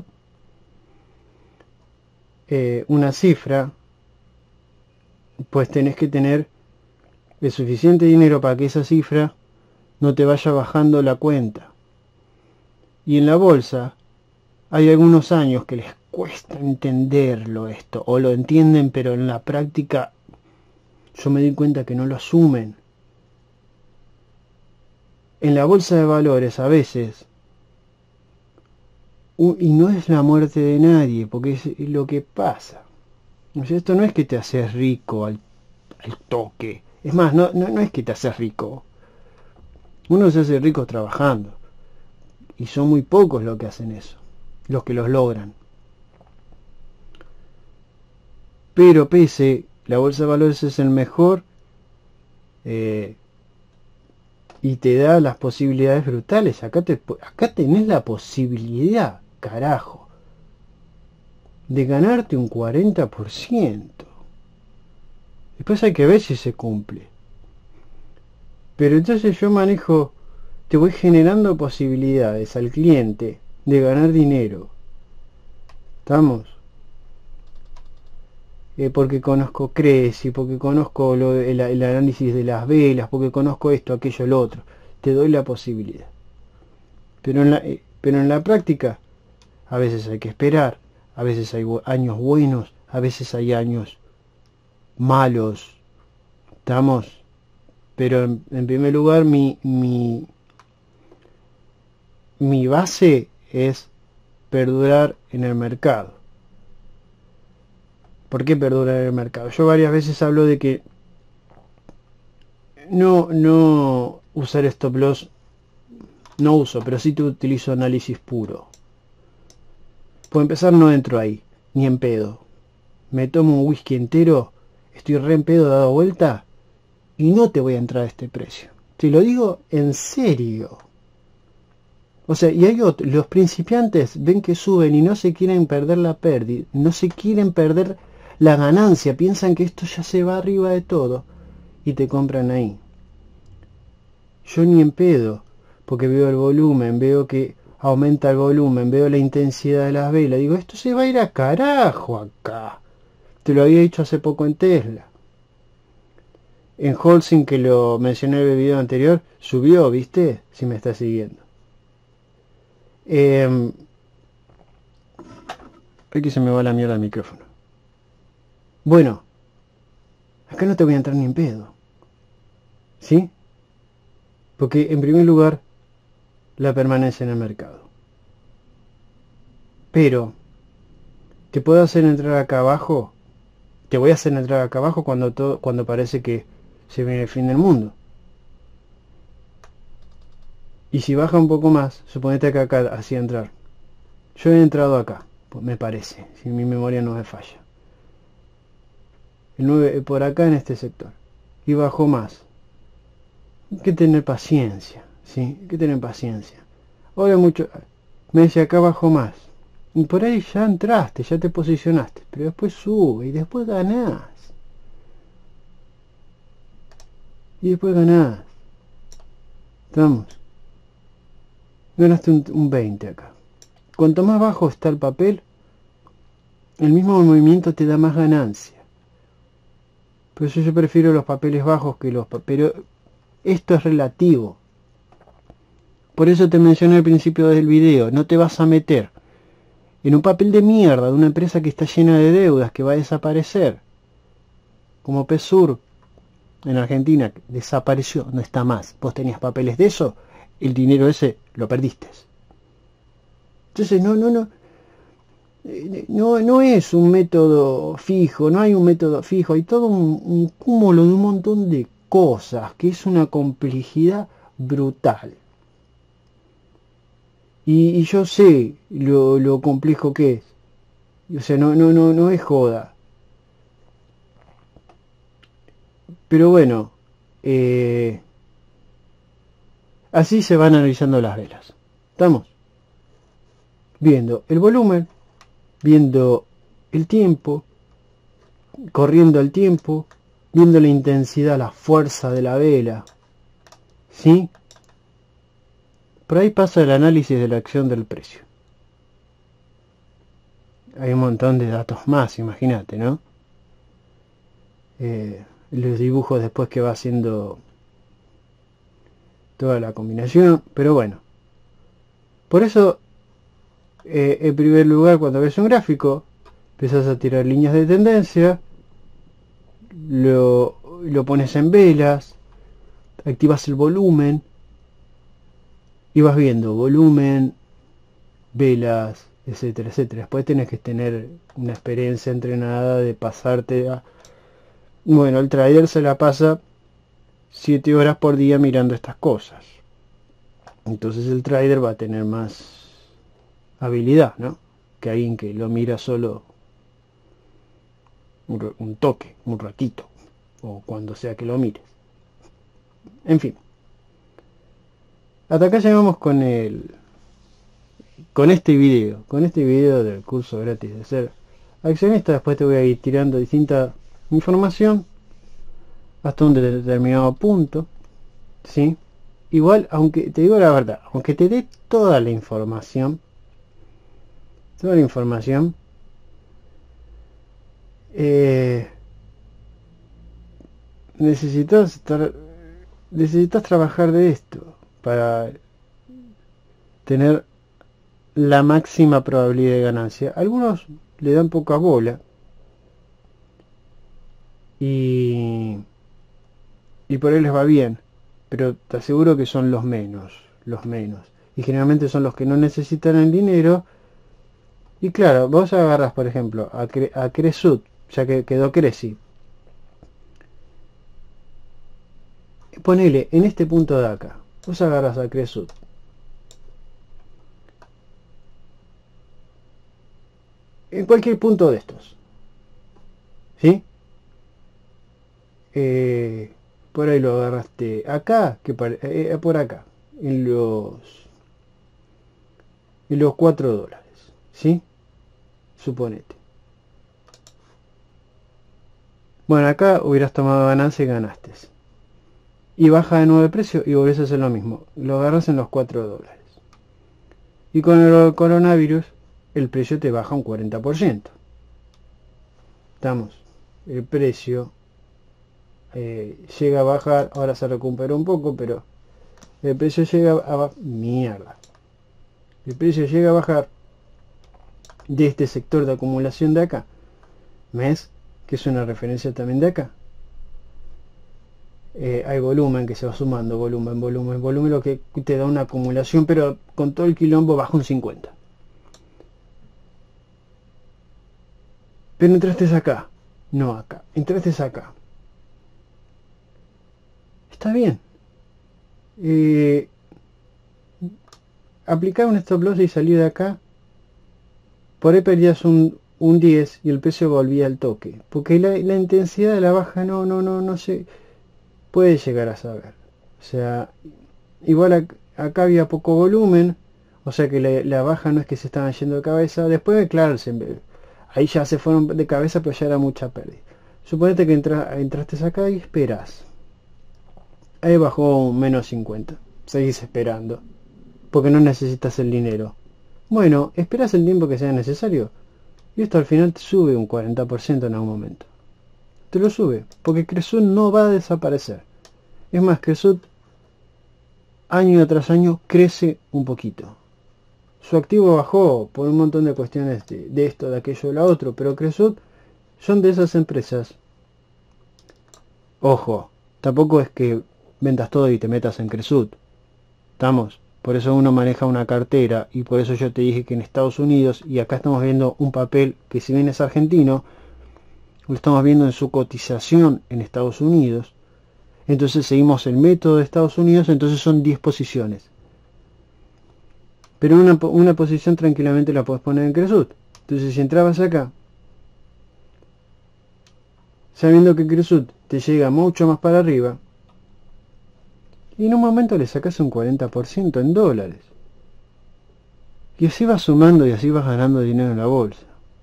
eh, una cifra, pues tenés que tener el suficiente dinero para que esa cifra no te vaya bajando la cuenta. Y en la bolsa hay algunos años que les cuesta entenderlo esto, o lo entienden pero en la práctica yo me di cuenta que no lo asumen. En la bolsa de valores a veces, y no es la muerte de nadie, porque es lo que pasa. Esto no es que te haces rico al, al toque. Es más, no, no, no es que te haces rico. Uno se hace rico trabajando. Y son muy pocos los que hacen eso. Los que los logran. Pero pese, la bolsa de valores es el mejor. Eh, y te da las posibilidades brutales. Acá, te, acá tenés la posibilidad. Carajo. de ganarte un cuarenta por ciento. Después hay que ver si se cumple. Pero entonces yo manejo, te voy generando posibilidades al cliente de ganar dinero. ¿Estamos? Eh, porque conozco Cresci, porque conozco lo, el, el análisis de las velas, porque conozco esto, aquello, lo otro. Te doy la posibilidad. Pero en la, eh, pero en la práctica, a veces hay que esperar, a veces hay años buenos, a veces hay años malos. ¿Estamos? Pero en, en primer lugar, mi, mi, mi base es perdurar en el mercado. ¿Por qué perdurar en el mercado? Yo varias veces hablo de que no, no usar stop loss, no uso, pero sí te utilizo análisis puro. Por empezar, no entro ahí, ni en pedo. Me tomo un whisky entero, estoy re en pedo dado vuelta y no te voy a entrar a este precio. Te lo digo en serio. O sea, y hay otros, los principiantes ven que suben y no se quieren perder la pérdida, no se quieren perder la ganancia, piensan que esto ya se va arriba de todo y te compran ahí. Yo ni en pedo, porque veo el volumen, veo que aumenta el volumen, veo la intensidad de las velas, digo, esto se va a ir a carajo acá. Te lo había dicho hace poco en Tesla. En Holcim, que lo mencioné en el video anterior, subió, ¿viste? Si me está siguiendo. Eh, aquí se me va la mierda el micrófono. Bueno, acá no te voy a entrar ni en pedo. ¿Sí? Porque en primer lugar, la permanencia en el mercado. Pero, ¿te puedo hacer entrar acá abajo? Te voy a hacer entrar acá abajo cuando, todo, cuando parece que se viene el fin del mundo. Y si baja un poco más, suponete que acá hacía entrar. Yo he entrado acá, pues me parece, si mi memoria no me falla. El nueve por acá en este sector. Y bajó más. Hay que tener paciencia, ¿sí? Hay que tener paciencia. Ahora mucho... Me decía acá bajó más. Y por ahí ya entraste, ya te posicionaste. Pero después sube y después ganás. Y después ganás. ¿Estamos? Ganaste un, un veinte acá. Cuanto más bajo está el papel, el mismo movimiento te da más ganancia. Por eso yo prefiero los papeles bajos que los papeles... Pero esto es relativo. Por eso te mencioné al principio del video. No te vas a meter en un papel de mierda de una empresa que está llena de deudas, que va a desaparecer. Como Pesur en Argentina, desapareció, no está más. Vos tenías papeles de eso, el dinero ese lo perdiste. Entonces no, no, no. No, no es un método fijo, no hay un método fijo, hay todo un, un cúmulo de un montón de cosas, que es una complejidad brutal. Y, y yo sé lo, lo complejo que es. O sea, no, no, no, no es joda. Pero bueno, eh, así se van analizando las velas. ¿Estamos? Viendo el volumen, viendo el tiempo, corriendo el tiempo, viendo la intensidad, la fuerza de la vela. ¿Sí? Por ahí pasa el análisis de la acción del precio. Hay un montón de datos más, imagínate, ¿no? Eh, los dibujos después que va haciendo toda la combinación, pero bueno. Por eso, eh, en primer lugar, cuando ves un gráfico, empiezas a tirar líneas de tendencia, lo, lo pones en velas, activas el volumen, y vas viendo volumen, velas, etcétera, etcétera. Después tenés que tener una experiencia entrenada de pasarte a... Bueno, el trader se la pasa siete horas por día mirando estas cosas. Entonces el trader va a tener más habilidad, ¿no? Que alguien que lo mira solo un, un toque, un ratito, o cuando sea que lo mires. En fin. Hasta acá llegamos con el con este video, con este video del curso gratis de hacer accionista. Después te voy a ir tirando distinta información hasta un determinado punto, ¿sí? Igual, aunque te digo la verdad, aunque te dé toda la información, toda la información, eh, necesitas estar, necesitas trabajar de esto para tener la máxima probabilidad de ganancia. Algunos le dan poca bola y y por ahí les va bien, pero te aseguro que son los menos, los menos. Y generalmente son los que no necesitan el dinero. Y claro, vos agarras, por ejemplo, a, Cre a Cresut, ya que quedó Creci. Ponele en este punto de acá. Vos agarras a Cresut. En cualquier punto de estos. ¿Sí? Eh, por ahí lo agarraste acá, que eh, por acá. En los... En los cuatro dólares. ¿Sí? Suponete. Bueno, acá hubieras tomado ganancia y ganaste. Y baja de nuevo el precio y volvés a hacer lo mismo. Lo agarras en los cuatro dólares. Y con el coronavirus, el precio te baja un cuarenta por ciento. Estamos. El precio eh, llega a bajar. Ahora se recuperó un poco, pero el precio llega a bajar. Mierda. El precio llega a bajar de este sector de acumulación de acá. ¿Ves? Que es una referencia también de acá. Eh, hay volumen que se va sumando, volumen, volumen, volumen, lo que te da una acumulación, pero con todo el quilombo baja un cincuenta. Pero entraste acá, no acá, entraste acá. Está bien. Eh, aplicar un stop loss y salir de acá, por ahí perdías un, un diez y el precio volvía al toque. Porque la, la intensidad de la baja no, no, no, no se puede llegar a saber. O sea, igual a, acá había poco volumen, o sea que la, la baja no es que se estaban yendo de cabeza. Después, claro, se, ahí ya se fueron de cabeza, pero ya era mucha pérdida. Suponete que entra, entraste acá y esperas. Ahí bajó un menos cincuenta. Seguís esperando. Porque no necesitas el dinero. Bueno, esperas el tiempo que sea necesario. Y esto al final te sube un cuarenta por ciento en algún momento. Te lo sube. Porque Cresut no va a desaparecer. Es más, Cresut año tras año crece un poquito. Su activo bajó por un montón de cuestiones de, de esto, de aquello, de la otro. Pero Cresut son de esas empresas. Ojo, tampoco es que vendas todo y te metas en Cresut. ¿Estamos? Por eso uno maneja una cartera y por eso yo te dije que en Estados Unidos, y acá estamos viendo un papel que si bien es argentino, lo estamos viendo en su cotización en Estados Unidos. Entonces seguimos el método de Estados Unidos, entonces son diez posiciones. Pero una, una posición tranquilamente la puedes poner en Cresut. Entonces si entrabas acá, sabiendo que Cresut te llega mucho más para arriba, y en un momento le sacas un cuarenta por ciento en dólares. Y así vas sumando y así vas ganando dinero en la bolsa.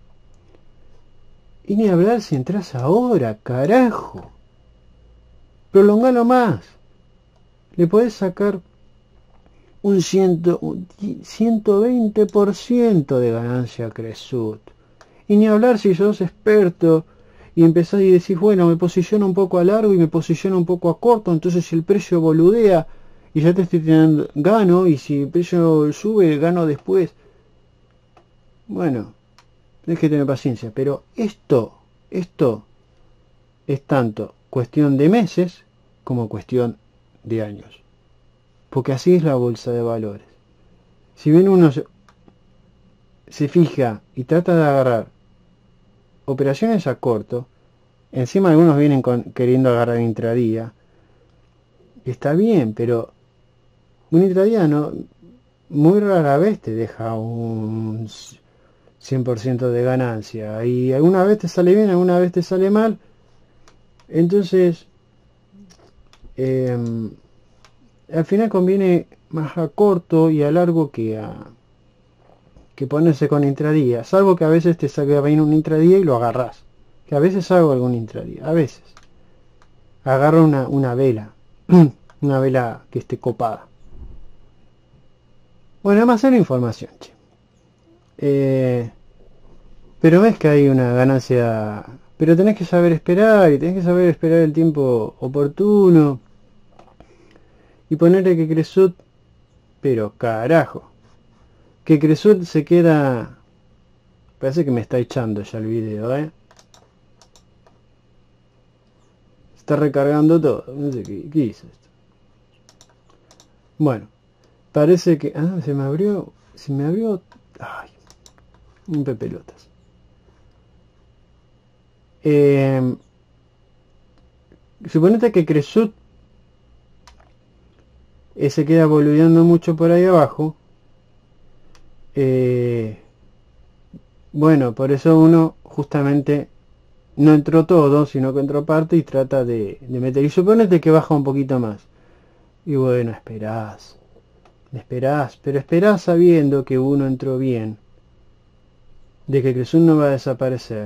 Y ni hablar si entras ahora, carajo. Prolongalo más. Le podés sacar un, ciento, un ciento veinte por ciento de ganancia a Cresut. Y ni hablar si sos experto y empezás y decís, bueno, me posiciono un poco a largo y me posiciono un poco a corto, entonces si el precio boludea y ya te estoy teniendo, gano, y si el precio sube, gano después. Bueno, tienes que tener paciencia, pero esto, esto es tanto cuestión de meses como cuestión de años. Porque así es la bolsa de valores. Si bien uno se, se fija y trata de agarrar operaciones a corto, encima algunos vienen con, queriendo agarrar intradía. Está bien, pero un intradía no, muy rara vez te deja un cien por ciento de ganancia. Y alguna vez te sale bien, alguna vez te sale mal. Entonces, eh, al final conviene más a corto y a largo que a, que ponerse con intradía, salvo que a veces te salga bien un intradía y lo agarrás, que a veces hago algún intradía, a veces agarro una, una vela, una vela que esté copada. Bueno, almacena información, che. Eh, pero ves que hay una ganancia, pero tenés que saber esperar y tenés que saber esperar el tiempo oportuno y ponerle que Cresut, pero carajo, que Cresut se queda, parece que me está echando ya el video, eh. Está recargando todo, no sé qué, qué hizo esto. Bueno, parece que, ah, se me abrió, se me abrió, ay, un pepelotas. Eh, suponete que Cresut eh, se queda boludeando mucho por ahí abajo. Eh, bueno, por eso uno justamente no entró todo, sino que entró parte y trata de, de meter. Y suponete que baja un poquito más. Y bueno, esperás, esperás, pero esperás sabiendo que uno entró bien, de que Cresut no va a desaparecer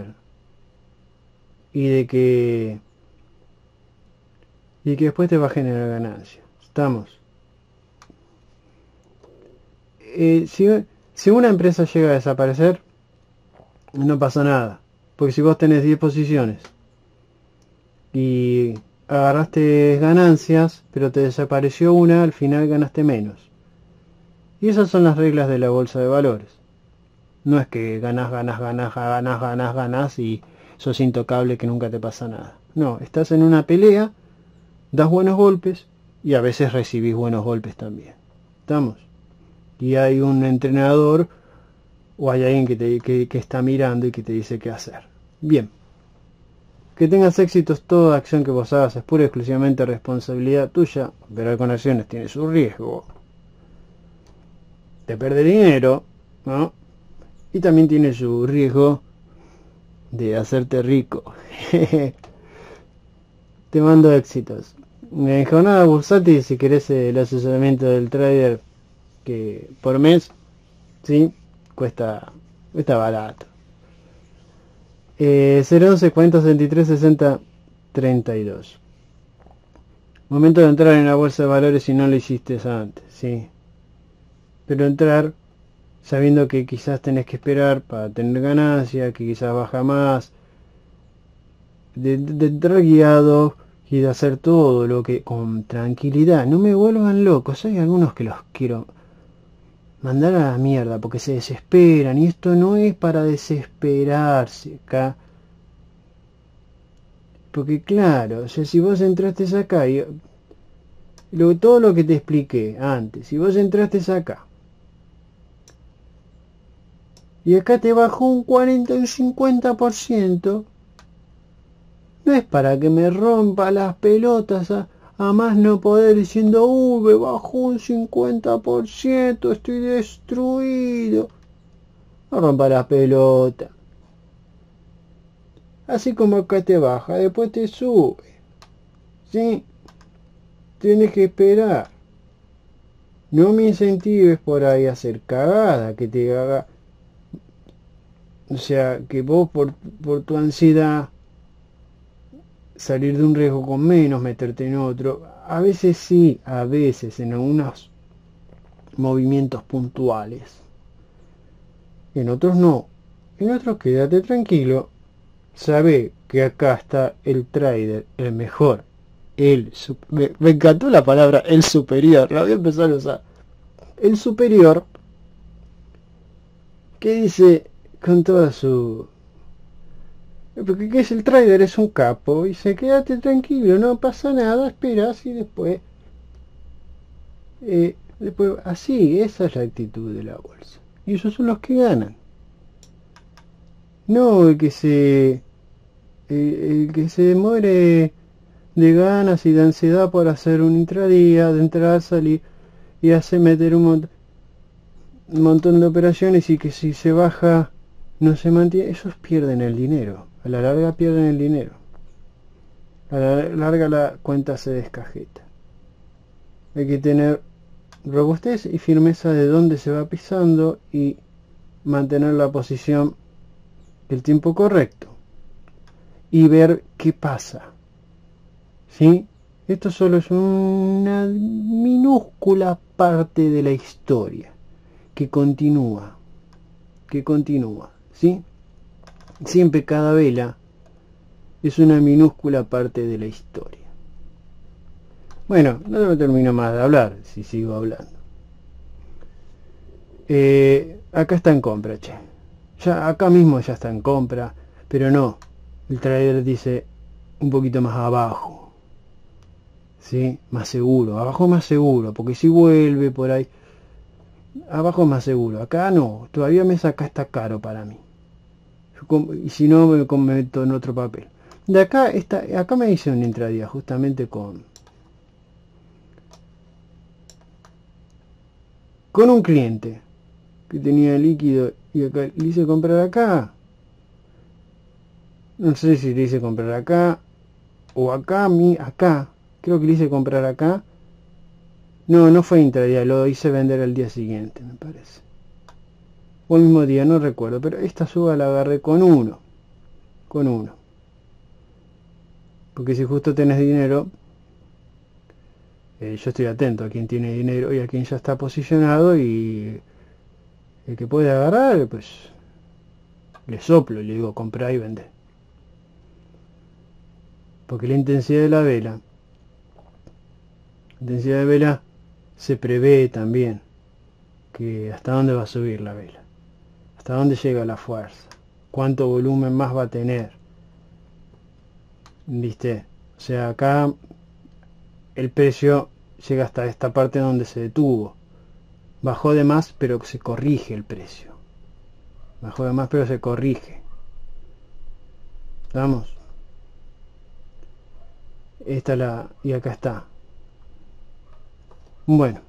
y de que y que después te va a generar ganancia. Estamos. Eh, si, si una empresa llega a desaparecer, no pasa nada, porque si vos tenés diez posiciones y agarraste ganancias, pero te desapareció una, al final ganaste menos. Y esas son las reglas de la bolsa de valores. No es que ganás, ganás, ganás, ganás, ganás, ganás y sos intocable que nunca te pasa nada. No, estás en una pelea, das buenos golpes y a veces recibís buenos golpes también. ¿Estamos? Y hay un entrenador o hay alguien que, te, que, que está mirando y que te dice qué hacer. Bien. Que tengas éxitos, toda acción que vos hagas es pura y exclusivamente responsabilidad tuya, pero con acciones tiene su riesgo de perder dinero, ¿no? Y también tiene su riesgo de hacerte rico. Te mando éxitos. En jornada bursátil, si querés el asesoramiento del trader que por mes, sí, cuesta, cuesta barato. Eh, cero once cuarenta sesenta y tres sesenta treinta y dos. Momento de entrar en la bolsa de valores si no lo hiciste antes, sí. Pero entrar sabiendo que quizás tenés que esperar para tener ganancia, que quizás baja más, de, de, de entrar guiado y de hacer todo lo que con tranquilidad. No me vuelvan locos, hay algunos que los quiero mandar a la mierda porque se desesperan y esto no es para desesperarse acá. Porque claro, o sea, si vos entraste acá y lo, todo lo que te expliqué antes, si vos entraste acá y acá te bajó un cuarenta y un cincuenta por ciento, no es para que me rompa las pelotas a, a más no poder diciendo, uy, me bajó un cincuenta por ciento, estoy destruido. No rompa las pelotas. Así como acá te baja, después te sube. ¿Sí? Tienes que esperar. No me incentives por ahí a hacer cagada, que te haga... O sea, que vos por, por tu ansiedad salir de un riesgo con menos, meterte en otro. A veces sí, a veces en algunos movimientos puntuales. En otros no. En otros quédate tranquilo. Sabe que acá está el trader, el mejor. El me, me encantó la palabra el superior. La voy a empezar a usar. El superior que dice con toda su... Porque ¿qué es el trader? Es un capo. Y dice, quédate tranquilo, no pasa nada, esperas y después... Eh, después así, esa es la actitud de la bolsa. Y esos son los que ganan. No el que se... El, el que se muere de ganas y de ansiedad por hacer un intradía, de entrar, salir y hacer meter un, mon un montón de operaciones y que si se baja no se mantiene, esos pierden el dinero, a la larga pierden el dinero, a la larga la cuenta se descajeta. Hay que tener robustez y firmeza de dónde se va pisando y mantener la posición el tiempo correcto y ver qué pasa, ¿sí? Esto solo es una minúscula parte de la historia que continúa, que continúa, ¿sí? Siempre cada vela es una minúscula parte de la historia. Bueno, no me termino más de hablar, si sigo hablando. Eh, acá está en compra, che. Ya, acá mismo ya está en compra, pero no. El trader dice un poquito más abajo. ¿Sí? Más seguro. Abajo más seguro, porque si vuelve por ahí. Abajo más seguro. Acá no. Todavía me saca, está caro para mí. Y si no, me meto en otro papel. De acá, está, acá me hice un intradía justamente con... Con un cliente que tenía líquido y acá le hice comprar acá. No sé si le hice comprar acá o acá, mi, acá. Creo que le hice comprar acá. No, no fue intradía, lo hice vender al día siguiente, me parece. O el mismo día, no recuerdo, pero esta suba la agarré con uno. Con uno. Porque si justo tenés dinero, eh, yo estoy atento a quien tiene dinero y a quien ya está posicionado, y el que puede agarrar, pues le soplo y le digo comprar y vender. Porque la intensidad de la vela, la intensidad de vela se prevé también que hasta dónde va a subir la vela, hasta dónde llega la fuerza, cuánto volumen más va a tener, ¿viste? O sea, acá el precio llega hasta esta parte donde se detuvo, bajó de más pero se corrige el precio, bajó de más pero se corrige, ¿vamos? Esta la, y acá está. Bueno,